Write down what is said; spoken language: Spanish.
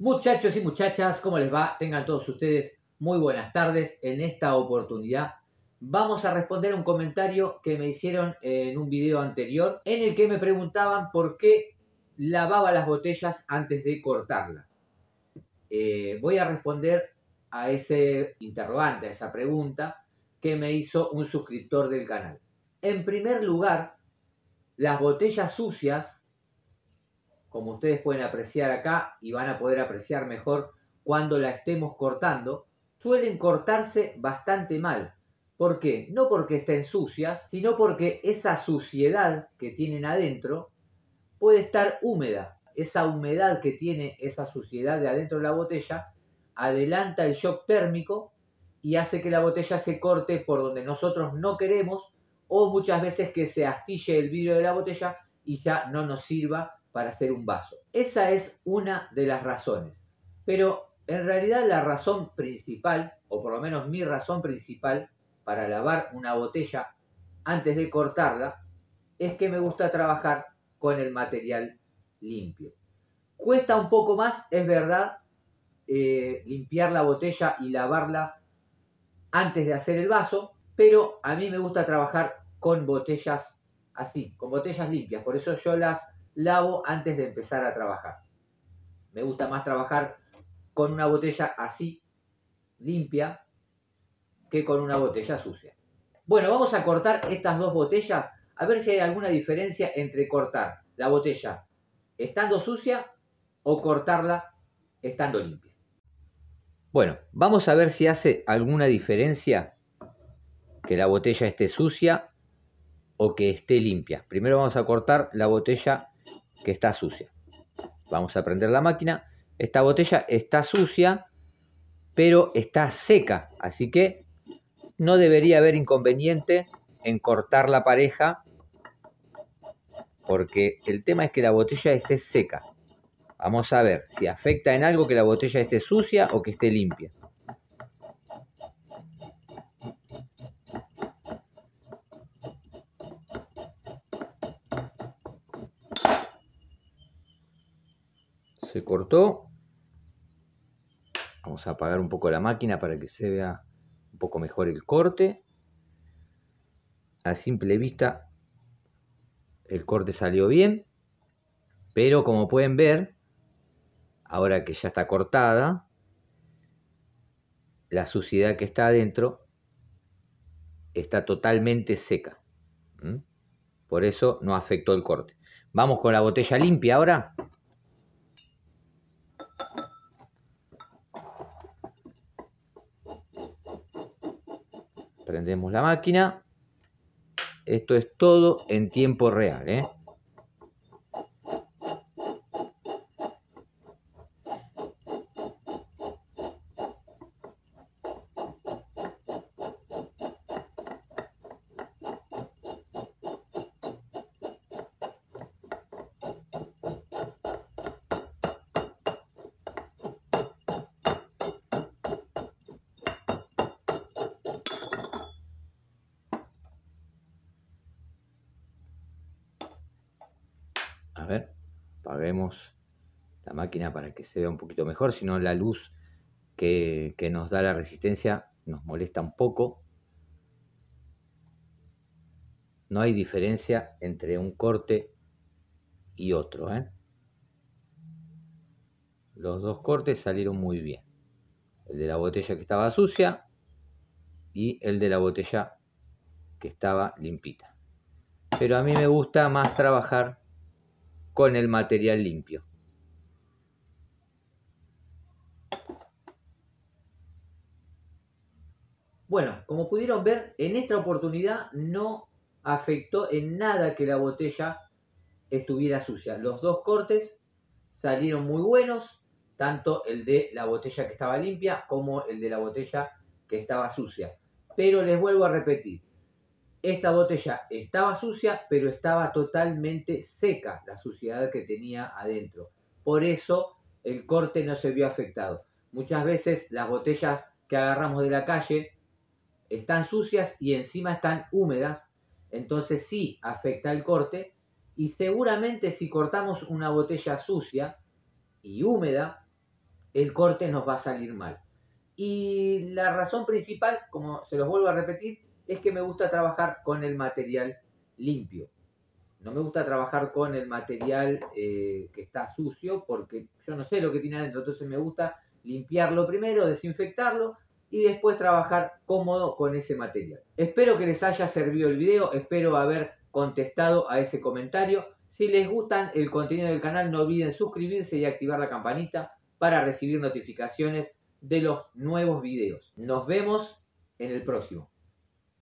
Muchachos y muchachas, ¿cómo les va? Tengan todos ustedes muy buenas tardes. En esta oportunidad vamos a responder un comentario que me hicieron en un video anterior en el que me preguntaban por qué lavaba las botellas antes de cortarlas. Voy a responder a ese interrogante, a esa pregunta que me hizo un suscriptor del canal. En primer lugar, las botellas sucias, como ustedes pueden apreciar acá y van a poder apreciar mejor cuando la estemos cortando, suelen cortarse bastante mal. ¿Por qué? No porque estén sucias, sino porque esa suciedad que tienen adentro puede estar húmeda. Esa humedad que tiene esa suciedad de adentro de la botella adelanta el shock térmico y hace que la botella se corte por donde nosotros no queremos, o muchas veces que se astille el vidrio de la botella y ya no nos sirva para hacer un vaso. Esa es una de las razones. Pero en realidad la razón principal, o por lo menos mi razón principal para lavar una botella antes de cortarla, es que me gusta trabajar con el material limpio. Cuesta un poco más, es verdad, limpiar la botella y lavarla antes de hacer el vaso, pero a mí me gusta trabajar con botellas así, con botellas limpias. Por eso yo las lavo antes de empezar a trabajar. Me gusta más trabajar con una botella así, limpia, que con una botella sucia. Bueno, vamos a cortar estas dos botellas a ver si hay alguna diferencia entre cortar la botella estando sucia o cortarla estando limpia. Bueno, vamos a ver si hace alguna diferencia que la botella esté sucia o que esté limpia. Primero vamos a cortar la botella que está sucia. Vamos a prender la máquina. Esta botella está sucia, pero está seca, así que no debería haber inconveniente en cortarla pareja, porque el tema es que la botella esté seca. Vamos a ver si afecta en algo que la botella esté sucia o que esté limpia. Se cortó. Vamos a apagar un poco la máquina para que se vea un poco mejor el corte. A simple vista el corte salió bien, pero como pueden ver, ahora que ya está cortada, la suciedad que está adentro está totalmente seca. Por eso no afectó el corte. Vamos con la botella limpia ahora. Prendemos la máquina. Esto es todo en tiempo real, ¿eh? A ver, apaguemos la máquina para que se vea un poquito mejor, si no la luz que nos da la resistencia nos molesta un poco. No hay diferencia entre un corte y otro, ¿eh? Los dos cortes salieron muy bien. El de la botella que estaba sucia y el de la botella que estaba limpita. Pero a mí me gusta más trabajar con el material limpio. Bueno, como pudieron ver, en esta oportunidad no afectó en nada que la botella estuviera sucia. Los dos cortes salieron muy buenos, tanto el de la botella que estaba limpia como el de la botella que estaba sucia. Pero les vuelvo a repetir, esta botella estaba sucia, pero estaba totalmente seca la suciedad que tenía adentro. Por eso el corte no se vio afectado. Muchas veces las botellas que agarramos de la calle están sucias y encima están húmedas, entonces sí afecta el corte. Y seguramente si cortamos una botella sucia y húmeda, el corte nos va a salir mal. Y la razón principal, como se los vuelvo a repetir, es que me gusta trabajar con el material limpio. No me gusta trabajar con el material que está sucio porque yo no sé lo que tiene adentro. Entonces me gusta limpiarlo primero, desinfectarlo y después trabajar cómodo con ese material. Espero que les haya servido el video, espero haber contestado a ese comentario. Si les gusta el contenido del canal, no olviden suscribirse y activar la campanita para recibir notificaciones de los nuevos videos. Nos vemos en el próximo.